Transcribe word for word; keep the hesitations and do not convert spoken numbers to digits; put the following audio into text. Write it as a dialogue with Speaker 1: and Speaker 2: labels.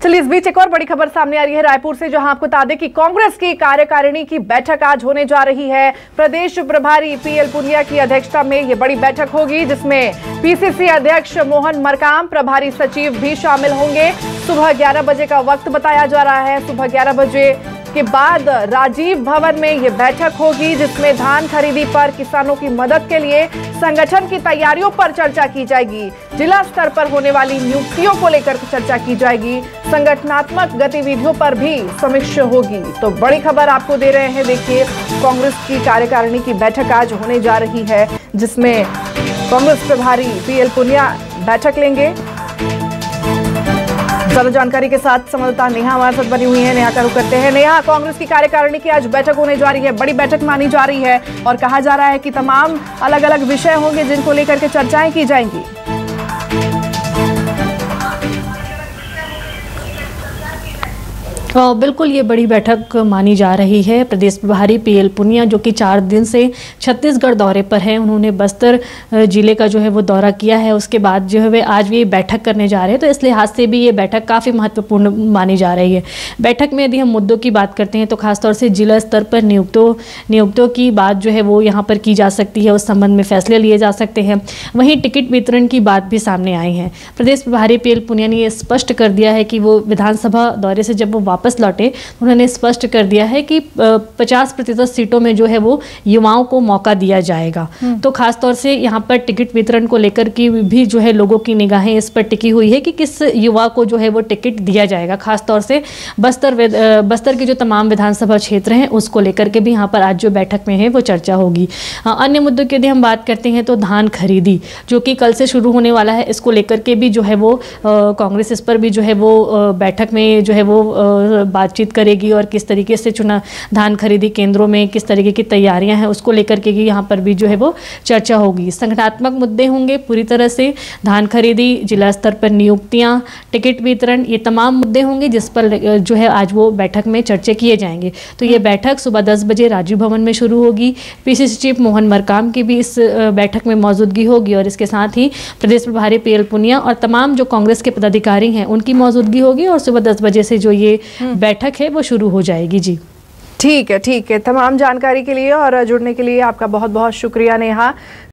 Speaker 1: चलिए, इस बीच एक और बड़ी खबर सामने आ रही है रायपुर से, जहां आपको बता दें कि कांग्रेस की कार्यकारिणी की बैठक आज होने जा रही है। प्रदेश प्रभारी पीएल पुनिया की अध्यक्षता में ये बड़ी बैठक होगी, जिसमें पीसीसी अध्यक्ष मोहन मरकाम, प्रभारी सचिव भी शामिल होंगे। सुबह ग्यारह बजे का वक्त बताया जा रहा है। सुबह ग्यारह बजे के बाद राजीव भवन में ये बैठक होगी, जिसमें धान खरीदी पर किसानों की मदद के लिए संगठन की तैयारियों पर चर्चा की जाएगी। जिला स्तर पर होने वाली नियुक्तियों को लेकर चर्चा की जाएगी। संगठनात्मक गतिविधियों पर भी समीक्षा होगी। तो बड़ी खबर आपको दे रहे हैं। देखिए, कांग्रेस की कार्यकारिणी की बैठक आज होने जा रही है, जिसमें कांग्रेस प्रभारी पीएल पुनिया बैठक लेंगे। ज्यादा जानकारी के साथ संवाददाता नेहा हमारे साथ बनी हुई है। नेहा का रुख करते हैं। नेहा, कांग्रेस की कार्यकारिणी की आज बैठक होने जा रही है, बड़ी बैठक मानी जा रही है और कहा जा रहा है कि तमाम अलग अलग विषय होंगे जिनको लेकर के चर्चाएं की जाएंगी।
Speaker 2: बिल्कुल, ये बड़ी बैठक मानी जा रही है। प्रदेश प्रभारी पीएल पुनिया, जो कि चार दिन से छत्तीसगढ़ दौरे पर हैं, उन्होंने बस्तर जिले का जो है वो दौरा किया है। उसके बाद जो है वे आज भी बैठक करने जा रहे हैं, तो इस लिहाज से भी ये बैठक काफ़ी महत्वपूर्ण मानी जा रही है। बैठक में यदि हम मुद्दों की बात करते हैं तो खासतौर से जिला स्तर पर नियुक्तों नियुक्तों की बात जो है वो यहाँ पर की जा सकती है, उस संबंध में फैसले लिए जा सकते हैं। वहीं टिकट वितरण की बात भी सामने आई है। प्रदेश प्रभारी पीएल पुनिया ने ये स्पष्ट कर दिया है कि वो विधानसभा दौरे से जब वो वापस लौटे, उन्होंने स्पष्ट कर दिया है कि पचास प्रतिशत सीटों में जो है वो युवाओं को मौका दिया जाएगा। तो खासतौर से यहाँ पर टिकट वितरण को लेकर की भी जो है लोगों की निगाहें इस पर टिकी हुई है कि किस युवा को जो है वो टिकट दिया जाएगा। खासतौर से बस्तर बस्तर के जो तमाम विधानसभा क्षेत्र हैं उसको लेकर के भी यहाँ पर आज जो बैठक में है वो चर्चा होगी। अन्य मुद्दों की यदि हम बात करते हैं तो धान खरीदी, जो कि कल से शुरू होने वाला है, इसको लेकर के भी जो है वो कांग्रेस इस पर भी जो है वो बैठक में जो है वो बातचीत करेगी और किस तरीके से चुना धान खरीदी केंद्रों में किस तरीके की तैयारियां हैं उसको लेकर के यहाँ पर भी जो है वो चर्चा होगी। संगठनात्मक मुद्दे होंगे पूरी तरह से, धान खरीदी, जिला स्तर पर नियुक्तियां, टिकट वितरण, ये तमाम मुद्दे होंगे जिस पर जो है आज वो बैठक में चर्चा किए जाएंगे। तो ये बैठक सुबह दस बजे राजीव भवन में शुरू होगी। पीसीसी चीफ मोहन मरकाम की भी इस बैठक में मौजूदगी होगी और इसके साथ ही प्रदेश प्रभारी पीएल पुनिया और तमाम जो कांग्रेस के पदाधिकारी हैं उनकी मौजूदगी होगी और सुबह दस बजे से जो ये बैठक है वो शुरू हो जाएगी। जी
Speaker 1: ठीक है, ठीक है। तमाम जानकारी के लिए और जुड़ने के लिए आपका बहुत बहुत शुक्रिया नेहा।